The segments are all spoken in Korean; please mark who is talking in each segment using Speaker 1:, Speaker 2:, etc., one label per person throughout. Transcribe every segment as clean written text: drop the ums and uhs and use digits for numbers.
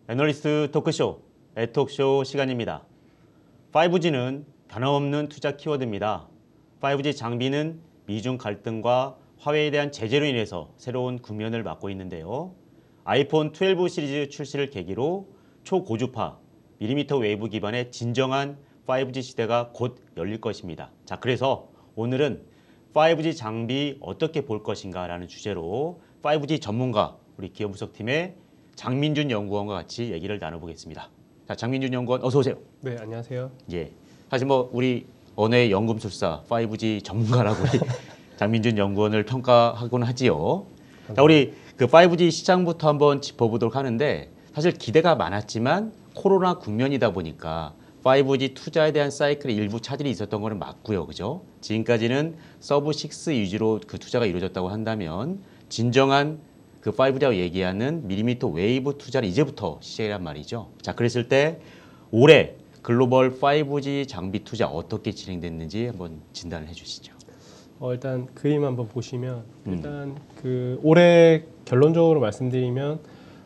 Speaker 1: 애널리스트 토크쇼, 애톡쇼 시간입니다. 5G는 변함없는 투자 키워드입니다. 5G 장비는 미중 갈등과 화웨이에 대한 제재로 인해서 새로운 국면을 맞고 있는데요. 아이폰 12 시리즈 출시를 계기로 초고주파, 밀리미터 웨이브 기반의 진정한 5G 시대가 곧 열릴 것입니다. 자, 그래서 오늘은 5G 장비 어떻게 볼 것인가 라는 주제로 5G 전문가, 우리 기업분석팀의 장민준 연구원과 같이 얘기를 나눠보겠습니다. 자, 장민준 연구원 어서 오세요.
Speaker 2: 네, 안녕하세요.
Speaker 1: 예, 사실 뭐 우리 언어의 연금술사 5G 전문가라고 우리 장민준 연구원을 평가하곤 하지요. 자, 우리 그 5G 시장부터 한번 짚어보도록 하는데 사실 기대가 많았지만 코로나 국면이다 보니까 5G 투자에 대한 사이클에 일부 차질이 있었던 거는 맞고요, 그죠? 지금까지는 서브 6 위주로 그 투자가 이루어졌다고 한다면 진정한 그 5G라고 얘기하는 밀리미터 웨이브 투자는 이제부터 시작이란 말이죠. 자, 그랬을 때 올해 글로벌 5G 장비 투자 어떻게 진행됐는지 한번 진단을 해주시죠.
Speaker 2: 일단 그림 한번 보시면 일단 그 올해 결론적으로 말씀드리면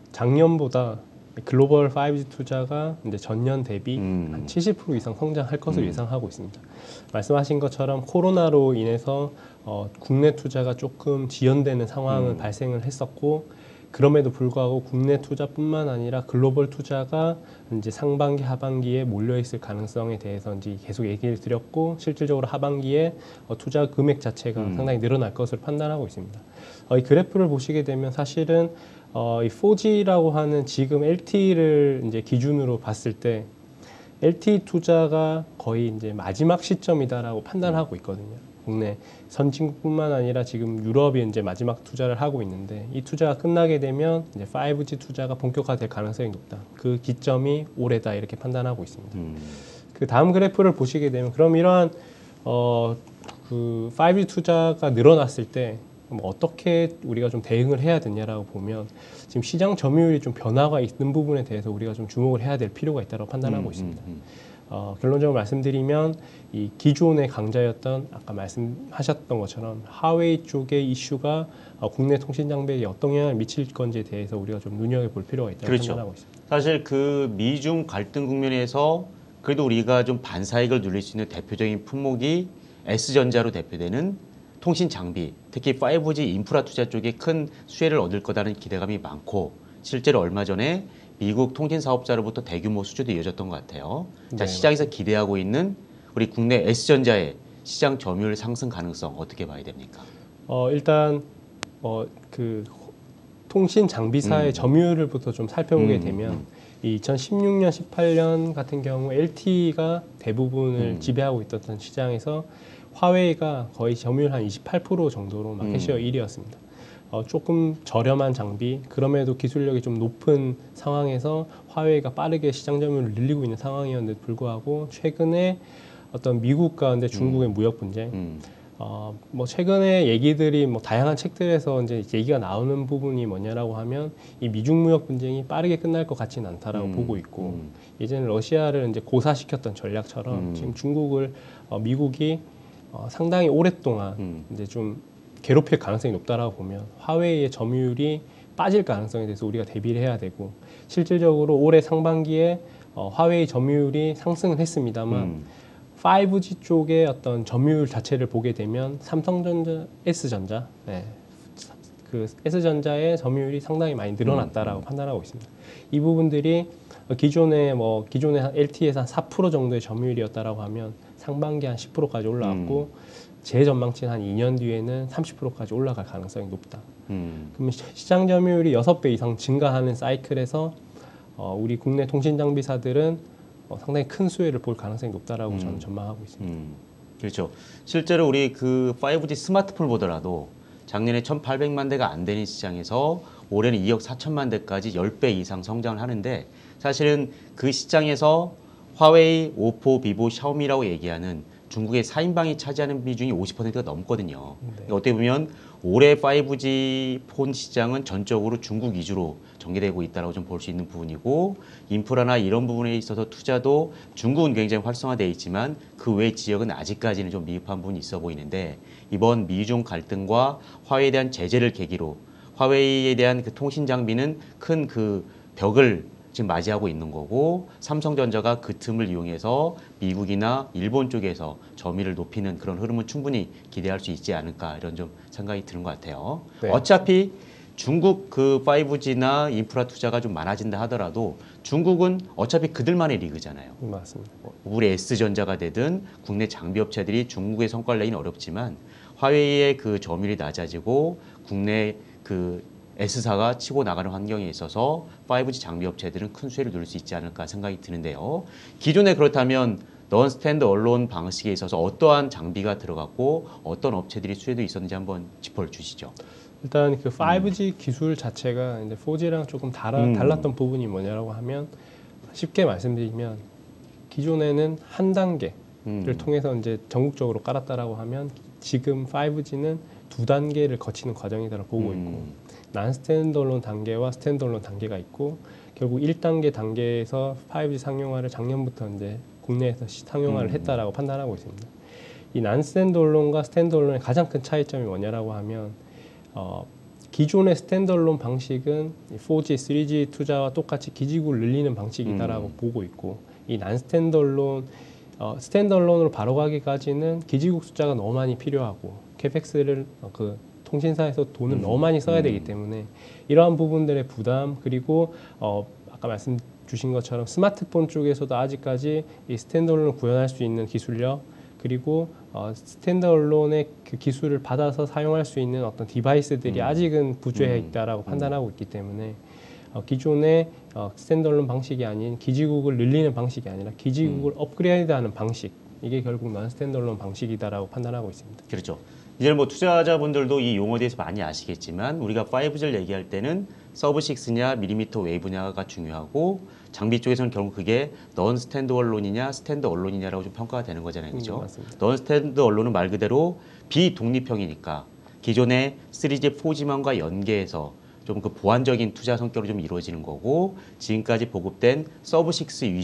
Speaker 2: 작년보다 글로벌 5G 투자가 이제 전년 대비 한 70% 이상 성장할 것으로 예상하고 있습니다. 말씀하신 것처럼 코로나로 인해서 국내 투자가 조금 지연되는 상황은 발생을 했었고, 그럼에도 불구하고 국내 투자뿐만 아니라 글로벌 투자가 이제 상반기, 하반기에 몰려 있을 가능성에 대해서 이제 계속 얘기를 드렸고, 실질적으로 하반기에 투자 금액 자체가 상당히 늘어날 것으로 판단하고 있습니다. 이 그래프를 보시게 되면 사실은 이 4G라고 하는 지금 LTE를 이제 기준으로 봤을 때 LTE 투자가 거의 이제 마지막 시점이다라고 판단하고 있거든요. 국내 선진국뿐만 아니라 지금 유럽이 이제 마지막 투자를 하고 있는데, 이 투자가 끝나게 되면 이제 5G 투자가 본격화될 가능성이 높다. 그 기점이 올해다 이렇게 판단하고 있습니다. 그 다음 그래프를 보시게 되면 그럼 이러한 그 5G 투자가 늘어났을 때 어떻게 우리가 좀 대응을 해야 되냐라고 보면 지금 시장 점유율이 좀 변화가 있는 부분에 대해서 우리가 좀 주목을 해야 될 필요가 있다고 판단하고 있습니다. 결론적으로 말씀드리면 이 기존의 강자였던 아까 말씀하셨던 것처럼 하웨이 쪽의 이슈가 국내 통신 장비에 어떤 영향을 미칠 건지에 대해서 우리가 좀 눈여겨볼 필요가 있다고
Speaker 1: 그렇죠.
Speaker 2: 판단하고 있습니다.
Speaker 1: 사실 그 미중 갈등 국면에서 그래도 우리가 좀 반사익을 누릴 수 있는 대표적인 품목이 S전자로 대표되는 통신 장비, 특히 5G 인프라 투자 쪽에 큰 수혜를 얻을 거다는 기대감이 많고, 실제로 얼마 전에 미국 통신 사업자로부터 대규모 수주도 이어졌던 것 같아요. 자, 시장에서 기대하고 있는 우리 국내 S전자의 시장 점유율 상승 가능성 어떻게 봐야 됩니까?
Speaker 2: 일단 그 통신 장비사의 점유율부터 좀 살펴보게 되면 이 2016년, 18년 같은 경우 LTE가 대부분을 지배하고 있었던 시장에서 화웨이가 거의 점유율 한 28% 정도로 마켓시어 1위였습니다. 조금 저렴한 장비, 그럼에도 기술력이 좀 높은 상황에서 화웨이가 빠르게 시장 점유율을 늘리고 있는 상황이었는데도 불구하고 최근에 어떤 미국과 근데 중국의 무역 분쟁, 뭐 최근에 얘기들이 뭐 다양한 책들에서 이제 얘기가 나오는 부분이 뭐냐라고 하면 이 미중 무역 분쟁이 빠르게 끝날 것 같지는 않다라고 보고 있고, 예전에 러시아를 이제 고사시켰던 전략처럼 지금 중국을 미국이 상당히 오랫동안 이제 좀 괴롭힐 가능성이 높다라고 보면 화웨이의 점유율이 빠질 가능성에 대해서 우리가 대비를 해야 되고, 실질적으로 올해 상반기에 화웨이 점유율이 상승은 했습니다만 5G 쪽의 어떤 점유율 자체를 보게 되면 삼성전자, S전자, 그 S전자의 점유율이 상당히 많이 늘어났다라고 판단하고 있습니다. 이 부분들이 기존에 한 LTE에서 한 4% 정도의 점유율이었다라고 하면 상반기 한 10%까지 올라왔고, 제 전망치는 한 2년 뒤에는 30%까지 올라갈 가능성이 높다. 그러면 시장 점유율이 6배 이상 증가하는 사이클에서 우리 국내 통신 장비사들은 상당히 큰 수혜를 볼 가능성이 높다라고 저는 전망하고 있습니다.
Speaker 1: 그렇죠. 실제로 우리 그 5G 스마트폰을 보더라도 작년에 1,800만 대가 안 되는 시장에서 올해는 2억 4천만 대까지 10배 이상 성장을 하는데, 사실은 그 시장에서 화웨이, 오포, 비보, 샤오미라고 얘기하는 중국의 4인방이 차지하는 비중이 50%가 넘거든요. 그러니까 어떻게 보면 올해 5G 폰 시장은 전적으로 중국 위주로 전개되고 있다고 좀 볼 수 있는 부분이고, 인프라나 이런 부분에 있어서 투자도 중국은 굉장히 활성화되어 있지만 그 외 지역은 아직까지는 좀 미흡한 부분이 있어 보이는데, 이번 미중 갈등과 화웨이에 대한 제재를 계기로 화웨이에 대한 그 통신 장비는 큰 그 벽을 지금 맞이하고 있는 거고 삼성전자가 그 틈을 이용해서 미국이나 일본 쪽에서 점유율을 높이는 그런 흐름은 충분히 기대할 수 있지 않을까 이런 좀 생각이 드는 것 같아요.
Speaker 2: 네.
Speaker 1: 어차피 중국 그 5G나 인프라 투자가 좀 많아진다 하더라도 중국은 어차피 그들만의 리그잖아요.
Speaker 2: 맞습니다.
Speaker 1: 우리 S전자가 되든 국내 장비 업체들이 중국의 성과를 내기는 어렵지만 화웨이의 그 점유율이 낮아지고 국내 그 S사가 치고 나가는 환경에 있어서 5G 장비 업체들은 큰 수혜를 누릴 수 있지 않을까 생각이 드는데요. 기존에 그렇다면 넌 스탠드 언론 방식에 있어서 어떠한 장비가 들어갔고 어떤 업체들이 수혜도 있었는지 한번 짚어주시죠.
Speaker 2: 일단 그 5G 기술 자체가 이제 4G랑 조금 달랐던 부분이 뭐냐라고 하면 쉽게 말씀드리면 기존에는 한 단계를 통해서 이제 전국적으로 깔았다라고 하면 지금 5G는 두 단계를 거치는 과정이다라고 보고 있고 난 스탠드얼론 단계와 스탠드얼론 단계가 있고 결국 1단계 단계에서 5G 상용화를 작년부터 이제 국내에서 상용화를 했다라고 판단하고 있습니다. 이 난 스탠드얼론과 스탠드얼론의 가장 큰 차이점이 뭐냐라고 하면 기존의 스탠드얼론 방식은 4G, 3G 투자와 똑같이 기지국을 늘리는 방식이다라고 보고 있고 이 난 스탠드얼론 스탠드얼론으로 바로 가기까지는 기지국 숫자가 너무 많이 필요하고 캐펙스를 그 통신사에서 돈을 너무 많이 써야 되기 때문에 이러한 부분들의 부담 그리고 아까 말씀 주신 것처럼 스마트폰 쪽에서도 아직까지 이 스탠드얼론을 구현할 수 있는 기술력 그리고 스탠드얼론의 그 기술을 받아서 사용할 수 있는 어떤 디바이스들이 아직은 부재해 있다라고 판단하고 있기 때문에 기존의 스탠드얼론 방식이 아닌 기지국을 늘리는 방식이 아니라 기지국을 업그레이드하는 방식 이게 결국 넌 스탠드얼론 방식이다라고 판단하고 있습니다.
Speaker 1: 그렇죠. 이제 뭐 투자자분들도 이 용어에 대해서 많이 아시겠지만 우리가 5G를 얘기할 때는 서브6냐 밀리미터 웨이브냐가 중요하고 장비 쪽에서는 결국 그게 넌 스탠드 언론이냐 스탠드 언론이냐라고 좀 평가가 되는 거잖아요. 그렇죠?
Speaker 2: 맞습니다.
Speaker 1: 넌 스탠드 언론은 말 그대로 비독립형이니까 기존의 3G, 4G만과 연계해서 좀 그 보완적인 투자 성격으로 좀 이루어지는 거고 지금까지 보급된 서브6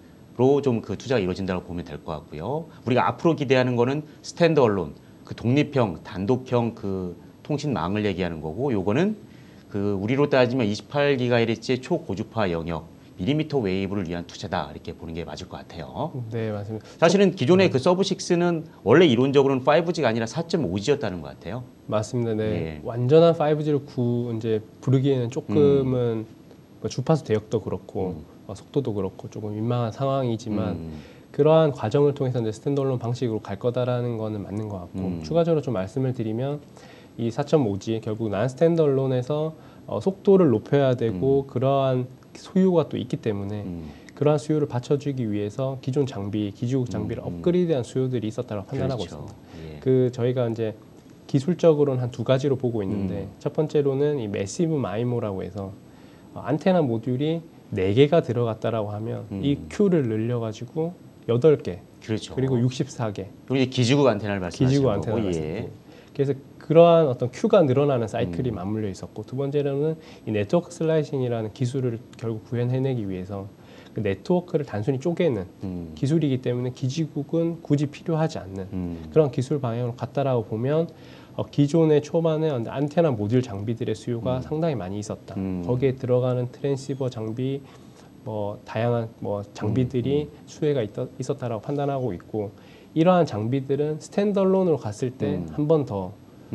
Speaker 1: 위주로 좀 그 투자가 이루어진다고 보면 될 것 같고요. 우리가 앞으로 기대하는 거는 스탠드 언론 그 독립형, 단독형 그 통신망을 얘기하는 거고 요거는 그 우리로 따지면 28GHz의 초고주파 영역 밀리미터 웨이브를 위한 투자다 이렇게 보는 게 맞을 것 같아요.
Speaker 2: 네, 맞습니다.
Speaker 1: 사실은 기존의 그 서브6는 원래 이론적으로는 5G가 아니라 4.5G였다는 것 같아요.
Speaker 2: 맞습니다. 네.
Speaker 1: 예.
Speaker 2: 완전한 5G를 이제 부르기에는 조금은 뭐 주파수 대역도 그렇고 속도도 그렇고 조금 민망한 상황이지만 그러한 과정을 통해서 이제 스탠드얼론 방식으로 갈 거다라는 거는 맞는 것 같고 추가적으로 좀 말씀을 드리면 이 4.5G 결국 난 스탠드얼론에서 속도를 높여야 되고 그러한 소유가 또 있기 때문에 그러한 수요를 받쳐주기 위해서 기존 장비, 기지국 장비를 업그레이드한 수요들이 있었다고 판단하고
Speaker 1: 그렇죠.
Speaker 2: 있습니다.
Speaker 1: 예.
Speaker 2: 그 저희가 이제 기술적으로는 한 두 가지로 보고 있는데 첫 번째로는 이 매시브 마이모라고 해서 안테나 모듈이 4개가 들어갔다라고 하면 이 Q를 늘려가지고 8개
Speaker 1: 그렇죠.
Speaker 2: 그리고 64개
Speaker 1: 우리 기지국 안테나를 말씀하시는
Speaker 2: 기지국
Speaker 1: 거고
Speaker 2: 안테나
Speaker 1: 예.
Speaker 2: 말씀드립니다. 그래서 그러한 어떤 Q가 늘어나는 사이클이 맞물려 있었고 두 번째로는 이 네트워크 슬라이싱이라는 기술을 결국 구현해내기 위해서 그 네트워크를 단순히 쪼개는 기술이기 때문에 기지국은 굳이 필요하지 않는 그런 기술 방향으로 갔다라고 보면 기존의 초반에 안테나 모듈 장비들의 수요가 상당히 많이 있었다. 거기에 들어가는 트랜시버 장비, 뭐 다양한 뭐 장비들이 수혜가 있었다라고 판단하고 있고 이러한 장비들은 스탠드얼론으로 갔을 때 한 번 더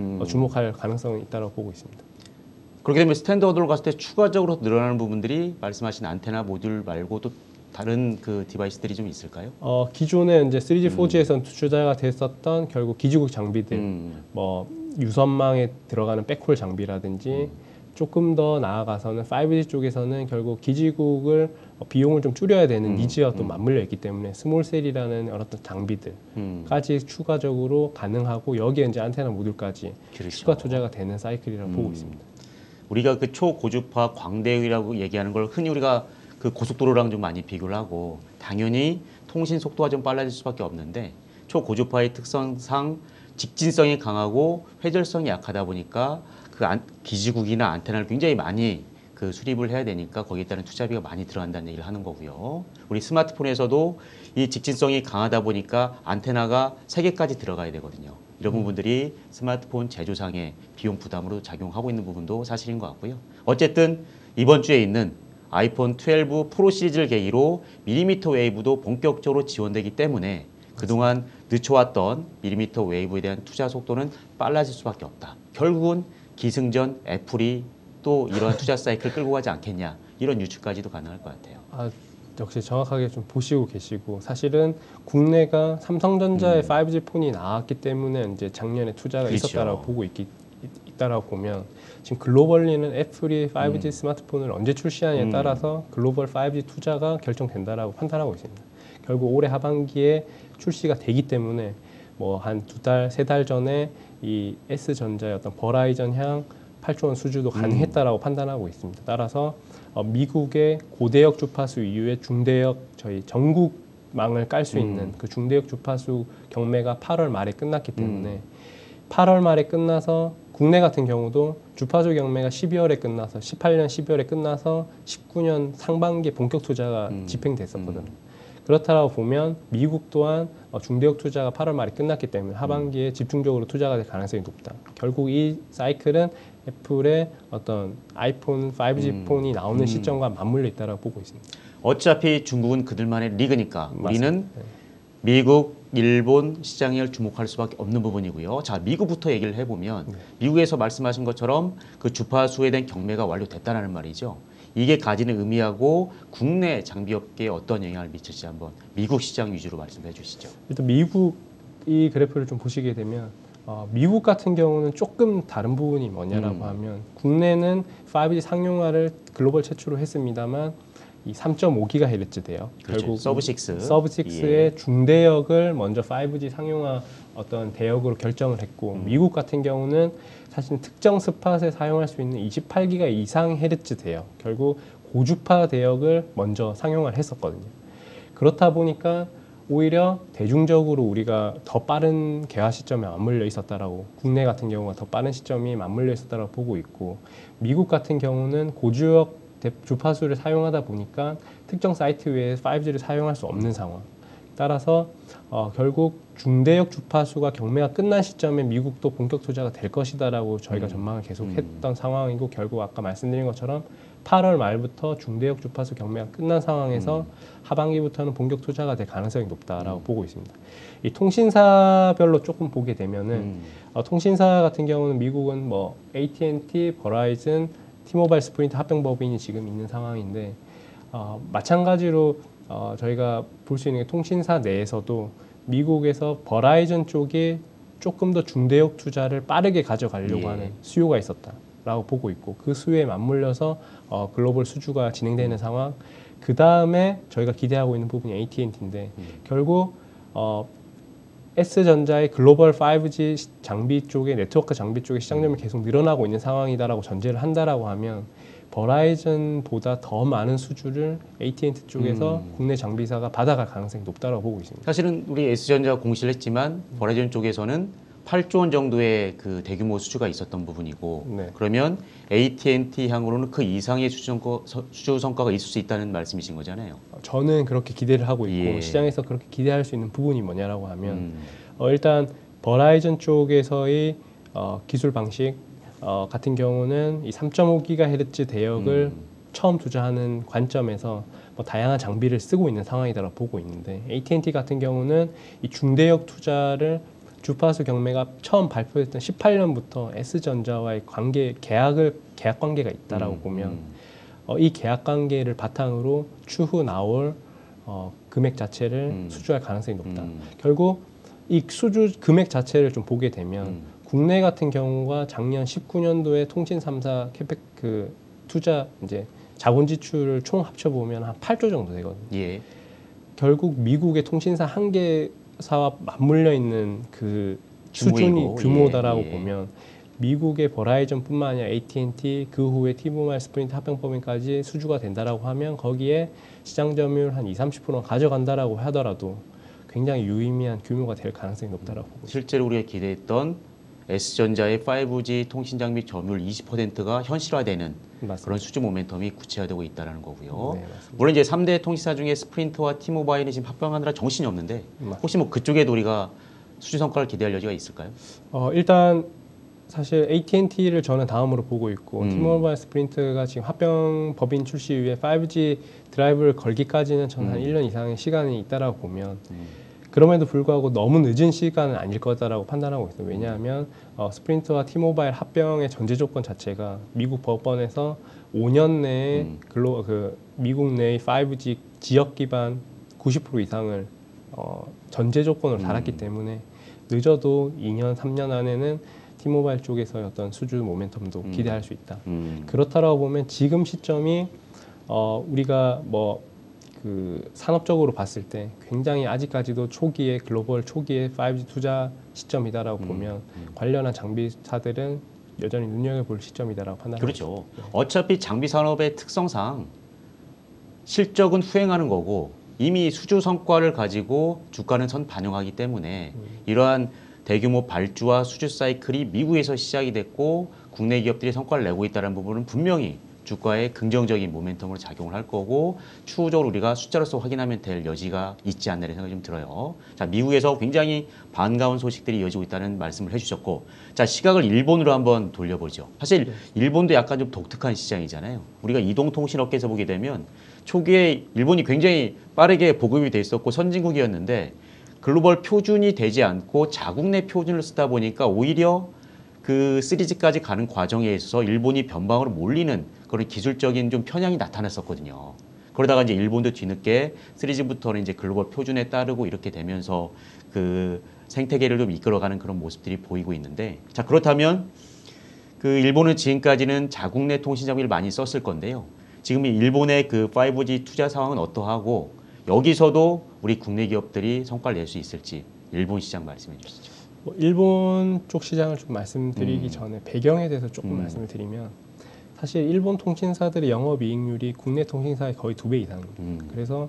Speaker 2: 주목할 가능성이 있다고 보고 있습니다.
Speaker 1: 그렇게 되면 스탠더드로 갔을 때 추가적으로 늘어나는 부분들이 말씀하신 안테나 모듈 말고 또 다른 그 디바이스들이 좀 있을까요?
Speaker 2: 기존에 이제 3G, 4G에서 투자가 됐었던 결국 기지국 장비들, 뭐 유선망에 들어가는 백홀 장비라든지 조금 더 나아가서는 5G 쪽에서는 결국 기지국을 비용을 좀 줄여야 되는 니즈와 또 맞물려 있기 때문에 스몰셀이라는 어떤 장비들까지 추가적으로 가능하고 여기에 이제 안테나 모듈까지
Speaker 1: 그렇죠.
Speaker 2: 추가 투자가 되는 사이클이라고 보고 있습니다.
Speaker 1: 우리가 그 초고주파 광대역이라고 얘기하는 걸 흔히 우리가 그 고속도로랑 좀 많이 비교를 하고 당연히 통신 속도가 좀 빨라질 수밖에 없는데 초고주파의 특성상 직진성이 강하고 회절성이 약하다 보니까 그 기지국이나 안테나를 굉장히 많이 그 수립을 해야 되니까 거기에 따른 투자비가 많이 들어간다는 얘기를 하는 거고요. 우리 스마트폰에서도 이 직진성이 강하다 보니까 안테나가 3개까지 들어가야 되거든요. 이런 부분들이 스마트폰 제조상의 비용 부담으로 작용하고 있는 부분도 사실인 것 같고요. 어쨌든 이번 주에 있는 아이폰 12 프로 시리즈를 계기로 밀리미터 웨이브도 본격적으로 지원되기 때문에 그동안 늦춰왔던 밀리미터 웨이브에 대한 투자 속도는 빨라질 수밖에 없다. 결국은 기승전 애플이 또 이러한 투자 사이클을 끌고 가지 않겠냐 이런 유추까지도 가능할 것 같아요.
Speaker 2: 아, 역시 정확하게 좀 보시고 계시고 사실은 국내가 삼성전자의 5G 폰이 나왔기 때문에 이제 작년에 투자가
Speaker 1: 그렇죠.
Speaker 2: 있었다라고 보고 있다라고 보면 지금 글로벌리는 애플이 5G 스마트폰을 언제 출시하냐에 따라서 글로벌 5G 투자가 결정된다라고 판단하고 있습니다. 결국 올해 하반기에 출시가 되기 때문에 뭐 한 2달, 3달 전에 이 S전자의 어떤 버라이전향 8조 원 수주도 가능했다라고 판단하고 있습니다. 따라서 미국의 고대역 주파수 이후에 중대역 저희 전국망을 깔 수 있는 그 중대역 주파수 경매가 8월 말에 끝났기 때문에 8월 말에 끝나서 국내 같은 경우도 주파수 경매가 12월에 끝나서 18년 12월에 끝나서 19년 상반기에 본격 투자가 집행됐었거든요. 그렇다고 보면 미국 또한 중대역 투자가 8월 말에 끝났기 때문에 하반기에 집중적으로 투자가 될 가능성이 높다. 결국 이 사이클은 애플의 어떤 아이폰 5G 폰이 나오는 시점과 맞물려 있다고 보고 있습니다.
Speaker 1: 어차피 중국은 그들만의 리그니까 우리는
Speaker 2: 네.
Speaker 1: 미국, 일본 시장을 주목할 수밖에 없는 부분이고요. 자, 미국부터 얘기를 해보면 미국에서 말씀하신 것처럼 그 주파수에 대한 경매가 완료됐다는 말이죠. 이게 가지는 의미하고 국내 장비업계에 어떤 영향을 미칠지 한번 미국 시장 위주로 말씀해 주시죠.
Speaker 2: 일단 미국 이 그래프를 좀 보시게 되면 미국 같은 경우는 조금 다른 부분이 뭐냐라고 하면 국내는 5G 상용화를 글로벌 최초로 했습니다만 이 3.5GHz 돼요.
Speaker 1: 그렇죠.
Speaker 2: 결국
Speaker 1: 서브6.
Speaker 2: 서브6의
Speaker 1: 예.
Speaker 2: 중대역을 먼저 5G 상용화 어떤 대역으로 결정을 했고 미국 같은 경우는 사실 특정 스팟에 사용할 수 있는 28기가 이상 헤르츠 돼요. 결국 고주파 대역을 먼저 상용화를 했었거든요. 그렇다 보니까 오히려 대중적으로 우리가 더 빠른 개화 시점에 맞물려 있었다라고 국내 같은 경우가 더 빠른 시점이 맞물려 있었다라고 보고 있고 미국 같은 경우는 고주역 주파수를 사용하다 보니까 특정 사이트 외에 5G를 사용할 수 없는 상황. 따라서 결국 중대역 주파수가 경매가 끝난 시점에 미국도 본격 투자가 될 것이다라고 저희가 전망을 계속했던 상황이고 결국 아까 말씀드린 것처럼 8월 말부터 중대역 주파수 경매가 끝난 상황에서 하반기부터는 본격 투자가 될 가능성이 높다라고 보고 있습니다. 이 통신사별로 조금 보게 되면은 통신사 같은 경우는 미국은 뭐 AT&T, 버라이즌, T모바일, 스프린트 합병법인이 지금 있는 상황인데 마찬가지로 저희가 볼 수 있는 게 통신사 내에서도 미국에서 버라이즌 쪽이 조금 더 중대역 투자를 빠르게 가져가려고 하는 수요가 있었다라고 보고 있고 그 수요에 맞물려서 글로벌 수주가 진행되는 상황. 그 다음에 저희가 기대하고 있는 부분이 AT&T인데 결국 S전자의 글로벌 5G 장비 쪽에 네트워크 장비 쪽에 시장 점유율이 계속 늘어나고 있는 상황이다라고 전제를 한다라고 하면 버라이즌보다 더 많은 수주를 AT&T 쪽에서 국내 장비사가 받아갈 가능성이 높다고 보고 있습니다.
Speaker 1: 사실은 우리 S전자가 공시를 했지만 버라이즌 쪽에서는 8조 원 정도의 그 대규모 수주가 있었던 부분이고
Speaker 2: 네.
Speaker 1: 그러면 AT&T 향으로는 그 이상의 수주 성과가 있을 수 있다는 말씀이신 거잖아요.
Speaker 2: 저는 그렇게 기대를 하고 있고
Speaker 1: 예.
Speaker 2: 시장에서 그렇게 기대할 수 있는 부분이 뭐냐라고 하면 일단 버라이즌 쪽에서의 기술 방식 같은 경우는 이 3.5GHz 대역을 처음 투자하는 관점에서 뭐 다양한 장비를 쓰고 있는 상황이다라고 보고 있는데 AT&T 같은 경우는 이 중대역 투자를 주파수 경매가 처음 발표했던 18년부터 S전자와의 계약 관계가 있다라고 보면 이 계약 관계를 바탕으로 추후 나올 금액 자체를 수주할 가능성이 높다. 결국 이 수주 금액 자체를 좀 보게 되면 국내 같은 경우가 작년 19년도에 통신 3사 캐펙 그 투자 이제 자본 지출을 총 합쳐 보면 한 8조 정도 되거든요.
Speaker 1: 예.
Speaker 2: 결국 미국의 통신사 한 개사와 맞물려 있는 그 수준이
Speaker 1: 규모이고,
Speaker 2: 규모다라고
Speaker 1: 예.
Speaker 2: 보면 미국의 버라이즌뿐만 아니라 AT&T 그 후에 T모바일, 스프린트 합병법인까지 수주가 된다라고 하면 거기에 시장 점유율 한 20-30% 가져간다라고 하더라도 굉장히 유의미한 규모가 될 가능성이 높다라고 보고 있습니다.
Speaker 1: 실제로 우리가 기대했던 S전자의 5G 통신 장비 점유율 20%가 현실화되는
Speaker 2: 맞습니다.
Speaker 1: 그런 수주 모멘텀이 구체화되고 있다는 거고요.
Speaker 2: 네, 맞습니다.
Speaker 1: 물론 이제 3대 통신사 중에 스프린트와 T모바일이 지금 합병하느라 정신이 없는데 혹시 뭐 그쪽에도 우리가 수주 성과를 기대할 여지가 있을까요?
Speaker 2: 일단 사실 AT&T를 저는 다음으로 보고 있고 T-Mobile 스프린트가 지금 합병 법인 출시 이후에 5G 드라이브를 걸기까지는 저는 한 1년 이상의 시간이 있다라고 보면 그럼에도 불구하고 너무 늦은 시간은 아닐 거다라고 판단하고 있어요. 왜냐하면 스프린트와 T-Mobile 합병의 전제 조건 자체가 미국 법원에서 5년 내에 미국 내의 5G 지역 기반 90% 이상을 전제 조건으로 달았기 때문에 늦어도 2년, 3년 안에는 T-Mobile 쪽에서의 어떤 수주 모멘텀도 기대할 수 있다. 그렇다라고 보면 지금 시점이 우리가 그 산업적으로 봤을 때 굉장히 아직까지도 초기에 글로벌 초기에 5G 투자 시점이다라고 보면 관련한 장비사들은 여전히 눈여겨볼 시점이다라고 판단합니다.
Speaker 1: 그렇죠. 어차피 장비 산업의 특성상 실적은 후행하는 거고 이미 수주 성과를 가지고 주가는 선 반영하기 때문에 이러한 대규모 발주와 수주 사이클이 미국에서 시작이 됐고 국내 기업들이 성과를 내고 있다는 부분은 분명히 주가에 긍정적인 모멘텀으로 작용을 할 거고 추후적으로 우리가 숫자로서 확인하면 될 여지가 있지 않나 이런 생각이 좀 들어요. 자, 미국에서 굉장히 반가운 소식들이 이어지고 있다는 말씀을 해주셨고, 자, 시각을 일본으로 한번 돌려보죠. 사실 일본도 약간 좀 독특한 시장이잖아요. 우리가 이동통신업계에서 보게 되면 초기에 일본이 굉장히 빠르게 보급이 돼 있었고 선진국이었는데 글로벌 표준이 되지 않고 자국 내 표준을 쓰다 보니까 오히려 그 3G까지 가는 과정에 있어서 일본이 변방으로 몰리는 그런 기술적인 좀 편향이 나타났었거든요. 그러다가 이제 일본도 뒤늦게 3G부터는 이제 글로벌 표준에 따르고 이렇게 되면서 그 생태계를 좀 이끌어가는 그런 모습들이 보이고 있는데, 자, 그렇다면 그 일본은 지금까지는 자국 내 통신 장비를 많이 썼을 건데요. 지금 일본의 그 5G 투자 상황은 어떠하고 여기서도 우리 국내 기업들이 성과를 낼 수 있을지 일본 시장 말씀해 주시죠.
Speaker 2: 일본 쪽 시장을 좀 말씀드리기 전에 배경에 대해서 조금 말씀을 드리면 사실 일본 통신사들의 영업이익률이 국내 통신사의 거의 2배 이상입니다. 그래서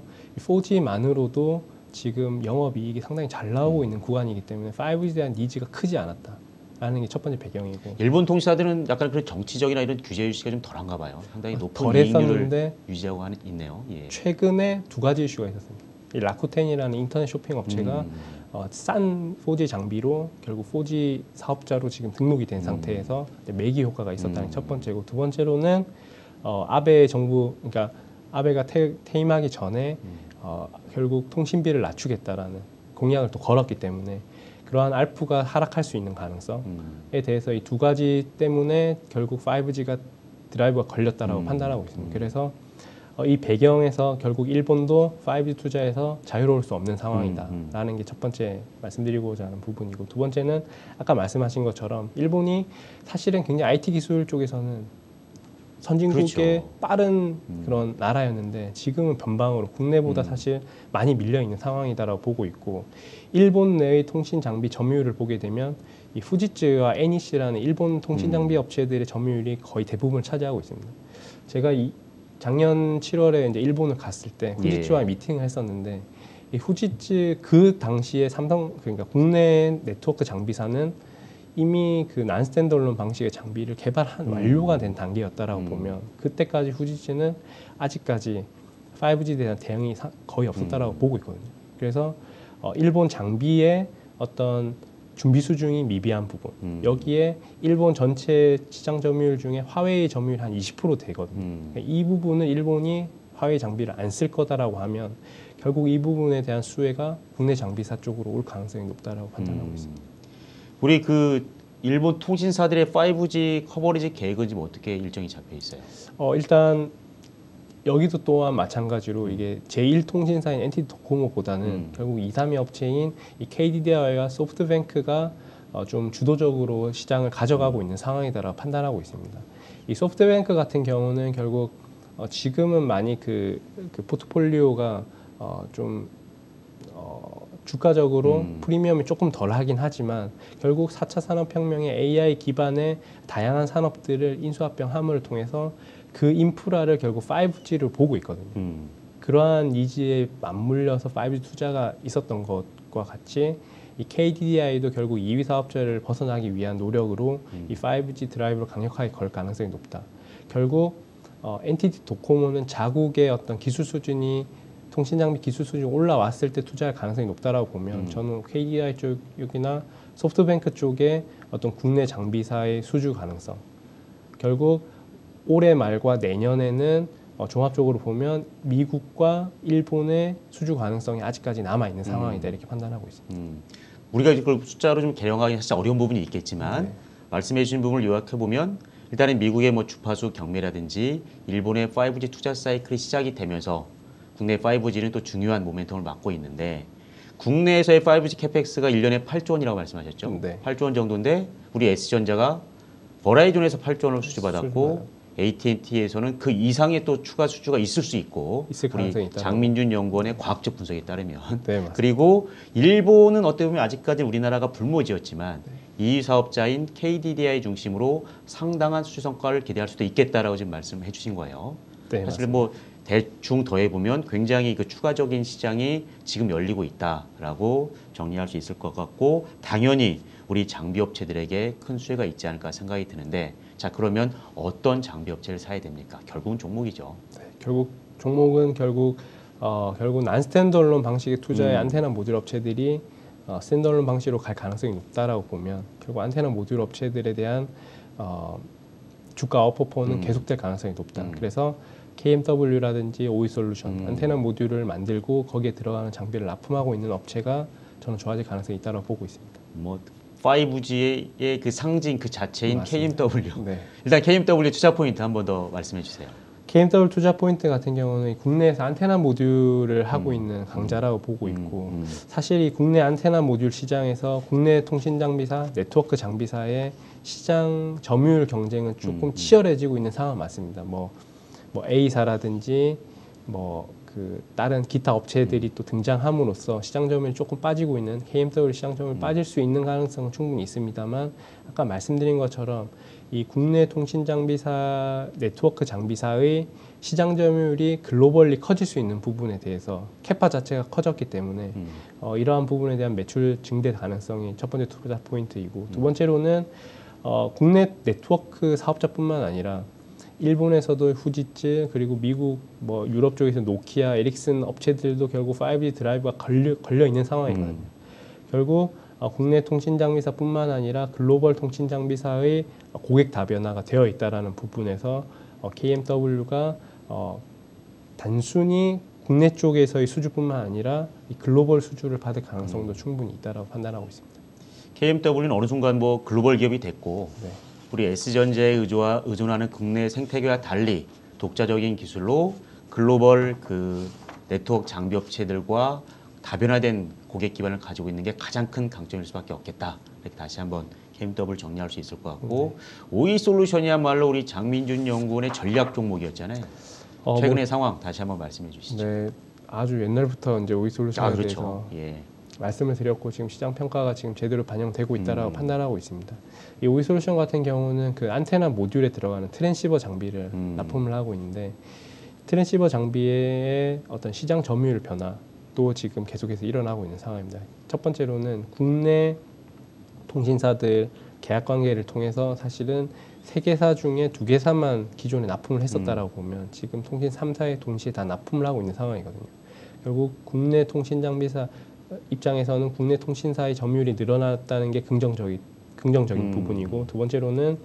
Speaker 2: 4G만으로도 지금 영업이익이 상당히 잘 나오고 있는 구간이기 때문에 5G에 대한 니즈가 크지 않았다라는 게 첫 번째 배경이고,
Speaker 1: 일본 통신사들은 약간 그런 정치적이나 이런 규제 유시가 좀 덜한가 봐요. 상당히 높은
Speaker 2: 덜
Speaker 1: 이익률을
Speaker 2: 했었는데
Speaker 1: 유지하고 있네요. 예.
Speaker 2: 최근에 2가지 이슈가 있었습니다. 이 라쿠텐이라는 인터넷 쇼핑 업체가 싼 4G 장비로 결국 4G 사업자로 지금 등록이 된 상태에서 매기 효과가 있었다는 게 첫 번째고, 두 번째로는 아베 정부, 그러니까 아베가 퇴임하기 전에 결국 통신비를 낮추겠다라는 공약을 또 걸었기 때문에 그러한 알프가 하락할 수 있는 가능성에 대해서 이 2가지 때문에 결국 5G가 드라이브가 걸렸다라고 판단하고 있습니다. 그래서 이 배경에서 결국 일본도 5G 투자에서 자유로울 수 없는 상황이다라는 게 첫 번째 말씀드리고자 하는 부분이고, 두 번째는 아까 말씀하신 것처럼 일본이 사실은 굉장히 IT 기술 쪽에서는 선진국의
Speaker 1: 그렇죠.
Speaker 2: 빠른 그런 나라였는데 지금은 변방으로 국내보다 사실 많이 밀려 있는 상황이다라고 보고 있고, 일본 내의 통신 장비 점유율을 보게 되면 이 후지츠와 NEC라는 일본 통신 장비 업체들의 점유율이 거의 대부분을 차지하고 있습니다. 제가 작년 7월에 이제 일본을 갔을 때 후지츠와 미팅을 했었는데, 이 후지츠 그 당시에 삼성, 그러니까 국내 네트워크 장비사는 이미 그 난스탠드얼론 방식의 장비를 개발한 완료가 된 단계였다라고 보면 그때까지 후지츠는 아직까지 5G에 대한 대응이 거의 없었다라고 보고 있거든요. 그래서 일본 장비의 어떤 준비 수준이 미비한 부분, 여기에 일본 전체 시장 점유율 중에 화웨이 점유율 한 20% 되거든요. 이 부분은 일본이 화웨이 장비를 안 쓸 거다라고 하면 결국 이 부분에 대한 수혜가 국내 장비사 쪽으로 올 가능성이 높다라고 판단하고 있습니다.
Speaker 1: 우리 그 일본 통신사들의 5G 커버리지 계획은 지금 어떻게 일정이 잡혀 있어요?
Speaker 2: 일단 여기도 또한 마찬가지로 이게 제1통신사인 NTT 도코모보다는 결국 2, 3위 업체인 이 KDDI와 소프트뱅크가 좀 주도적으로 시장을 가져가고 있는 상황이다라고 판단하고 있습니다. 이 소프트뱅크 같은 경우는 결국 지금은 많이 그 포트폴리오가 좀 주가적으로 프리미엄이 조금 덜하긴 하지만 결국 4차 산업혁명의 AI 기반의 다양한 산업들을 인수합병함을 통해서 그 인프라를 결국 5G를 보고 있거든요. 그러한 니즈에 맞물려서 5G 투자가 있었던 것과 같이 이 KDDI도 결국 2위 사업자를 벗어나기 위한 노력으로 이 5G 드라이브를 강력하게 걸 가능성이 높다. 결국 NTT 도코모는 자국의 어떤 기술 수준이 통신장비 기술 수준이 올라왔을 때 투자할 가능성이 높다라고 보면 저는 KDDI 쪽이나 소프트뱅크 쪽에 어떤 국내 장비사의 수주 가능성, 결국 올해 말과 내년에는 종합적으로 보면 미국과 일본의 수주 가능성이 아직까지 남아 있는 상황이다 이렇게 판단하고 있습니다.
Speaker 1: 우리가 이걸 숫자로 좀 계량하기 사실 어려운 부분이 있겠지만
Speaker 2: 네.
Speaker 1: 말씀해 주신 부분을 요약해 보면 일단은 미국의 뭐 주파수 경매라든지 일본의 5G 투자 사이클이 시작이 되면서 국내 5G는 또 중요한 모멘텀을 맞고 있는데 국내에서의 5G 캐펙스가 1년에 8조 원이라고 말씀하셨죠?
Speaker 2: 네.
Speaker 1: 8조 원 정도인데 우리 S전자가 버라이즌에서 8조 원을 수주받았고 AT&T에서는 그 이상의 또 추가 수주가 있을 수 있고
Speaker 2: 있을 가능성이
Speaker 1: 우리
Speaker 2: 있다고.
Speaker 1: 장민준 연구원의 과학적 분석에 따르면
Speaker 2: 네, 맞습니다.
Speaker 1: 그리고 일본은 어떻게 보면 아직까지 우리나라가 불모지였지만 이 사업자인 KDDI 중심으로 상당한 수주 성과를 기대할 수도 있겠다라고 지금 말씀해 주신 거예요.
Speaker 2: 네,
Speaker 1: 사실
Speaker 2: 맞습니다.
Speaker 1: 뭐 대충 더해 보면 굉장히 그 추가적인 시장이 지금 열리고 있다라고 정리할 수 있을 것 같고 당연히 우리 장비 업체들에게 큰 수혜가 있지 않을까 생각이 드는데 자 그러면 어떤 장비 업체를 사야 됩니까? 결국은 종목이죠.
Speaker 2: 네, 결국 종목은 결국 난스탠드얼론 방식의 투자의 안테나 모듈 업체들이 스탠드얼론 방식으로 갈 가능성이 높다라고 보면 결국 안테나 모듈 업체들에 대한 주가 아웃퍼포는 계속될 가능성이 높다. 그래서 KMW라든지 오이솔루션 안테나 모듈을 만들고 거기에 들어가는 장비를 납품하고 있는 업체가 저는 좋아질 가능성이 있다고 보고 있습니다.
Speaker 1: 뭐 5G의 그 상징 그 자체인
Speaker 2: 맞습니다.
Speaker 1: KMW.
Speaker 2: 네.
Speaker 1: 일단 KMW 투자 포인트 한 번 더 말씀해 주세요.
Speaker 2: KMW 투자 포인트 같은 경우는 국내에서 안테나 모듈을 하고 있는 강자라고 보고 있고 사실 이 국내 안테나 모듈 시장에서 국내 통신 장비사, 네트워크 장비사의 시장 점유율 경쟁은 조금 치열해지고 있는 상황 맞습니다. 뭐 A사라든지 그 다른 기타 업체들이 또 등장함으로써 시장 점유율이 조금 빠지고 있는 KMW 시장 점유율 빠질 수 있는 가능성은 충분히 있습니다만 아까 말씀드린 것처럼 이 국내 통신 장비사, 네트워크 장비사의 시장 점유율이 글로벌리 커질 수 있는 부분에 대해서 캐파 자체가 커졌기 때문에 이러한 부분에 대한 매출 증대 가능성이 첫 번째 투자 포인트이고 두 번째로는 국내 네트워크 사업자뿐만 아니라 일본에서도 후지츠 그리고 미국 유럽 쪽에서 노키아, 에릭슨 업체들도 결국 5G 드라이브가 걸려 있는 상황이거든요. 결국 국내 통신 장비사뿐만 아니라 글로벌 통신 장비사의 고객 다변화가 되어 있다라는 부분에서 KMW가 단순히 국내 쪽에서의 수주뿐만 아니라 이 글로벌 수주를 받을 가능성도 충분히 있다라고 판단하고 있습니다.
Speaker 1: KMW는 어느 순간 뭐 글로벌 기업이 됐고
Speaker 2: 네.
Speaker 1: 우리 S전자에 의존하는 국내 생태계와 달리 독자적인 기술로 글로벌 그 네트워크 장비 업체들과 다변화된 고객 기반을 가지고 있는 게 가장 큰 강점일 수밖에 없겠다. 이렇게 다시 한번 KMW 정리할 수 있을 것 같고 오이솔루션이야말로 우리 장민준 연구원의 전략 종목이었잖아요. 최근의 상황 다시 한번 말씀해 주시죠.
Speaker 2: 네, 아주 옛날부터 이제 오이솔루션에
Speaker 1: 그렇죠.
Speaker 2: 대해서
Speaker 1: 예.
Speaker 2: 말씀을 드렸고 지금 시장 평가가 지금 제대로 반영되고 있다라고 판단하고 있습니다. 이 오이솔루션 같은 경우는 그 안테나 모듈에 들어가는 트랜시버 장비를 납품을 하고 있는데 트랜시버 장비의 어떤 시장 점유율 변화도 지금 계속해서 일어나고 있는 상황입니다. 첫 번째로는 국내 통신사들 계약 관계를 통해서 사실은 3개사 중에 2개사만 기존에 납품을 했었다라고 보면 지금 통신 3사에 동시에 다 납품을 하고 있는 상황이거든요. 결국 국내 통신 장비사 입장에서는 국내 통신사의 점유율이 늘어났다는 게 긍정적인 부분이고 두 번째로는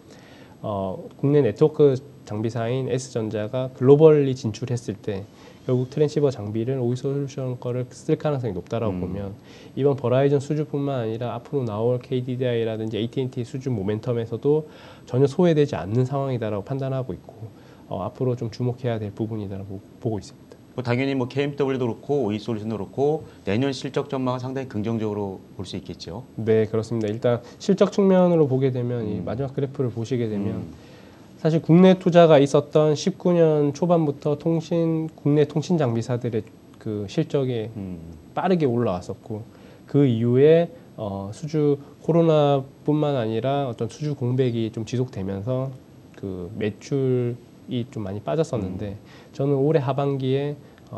Speaker 2: 국내 네트워크 장비사인 S전자가 글로벌리 진출했을 때 결국 트랜시버 장비를 오이솔루션 거를 쓸 가능성이 높다라고 보면 이번 버라이즌 수주뿐만 아니라 앞으로 나올 KDDI라든지 AT&T 수주 모멘텀에서도 전혀 소외되지 않는 상황이다라고 판단하고 있고 앞으로 좀 주목해야 될 부분이다라고 보고 있습니다.
Speaker 1: 당연히 뭐 KMW도 그렇고 오이솔루션도 그렇고 내년 실적 전망은 상당히 긍정적으로 볼 수 있겠죠.
Speaker 2: 네, 그렇습니다. 일단 실적 측면으로 보게 되면 이 마지막 그래프를 보시게 되면 사실 국내 투자가 있었던 19년 초반부터 국내 통신 장비사들의 그 실적이 빠르게 올라왔었고 그 이후에 수주 코로나뿐만 아니라 어떤 수주 공백이 좀 지속되면서 그 매출이 좀 많이 빠졌었는데 저는 올해 하반기에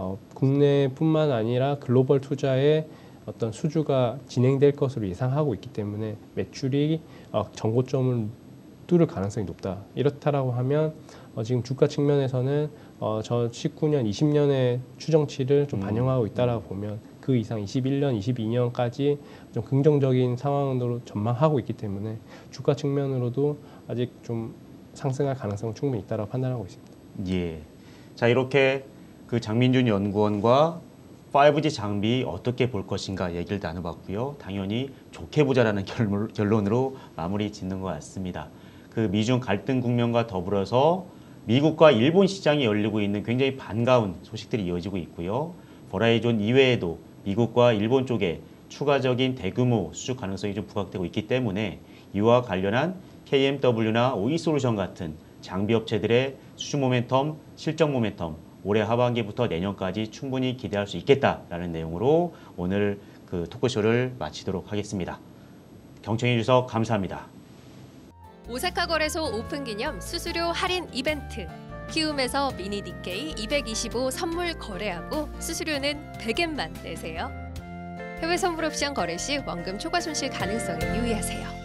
Speaker 2: 국내뿐만 아니라 글로벌 투자에 어떤 수주가 진행될 것으로 예상하고 있기 때문에 매출이 전고점을 뚫을 가능성이 높다. 이렇다라고 하면 지금 주가 측면에서는 저 19년, 20년의 추정치를 좀 반영하고 있다라고 보면 그 이상 21년, 22년까지 좀 긍정적인 상황으로 전망하고 있기 때문에 주가 측면으로도 아직 좀 상승할 가능성은 충분히 있다고 판단하고 있습니다.
Speaker 1: 예. 자, 이렇게 그 장민준 연구원과 5G 장비 어떻게 볼 것인가 얘기를 나눠봤고요. 당연히 좋게 보자라는 결론으로 마무리 짓는 것 같습니다. 그 미중 갈등 국면과 더불어서 미국과 일본 시장이 열리고 있는 굉장히 반가운 소식들이 이어지고 있고요. 버라이존 이외에도 미국과 일본 쪽에 추가적인 대규모 수주 가능성이 좀 부각되고 있기 때문에 이와 관련한 KMW나 OE솔루션 같은 장비 업체들의 수주 모멘텀, 실적 모멘텀 올해 하반기부터 내년까지 충분히 기대할 수 있겠다라는 내용으로 오늘 그 토크쇼를 마치도록 하겠습니다. 경청해 주셔서 감사합니다.
Speaker 3: 오사카 거래소 오픈 기념 수수료 할인 이벤트. 키움에서 미니 니케이 225 선물 거래하고 수수료는 100엔만 내세요. 해외 선물 옵션 거래 시 원금 초과 손실 가능성에 유의하세요.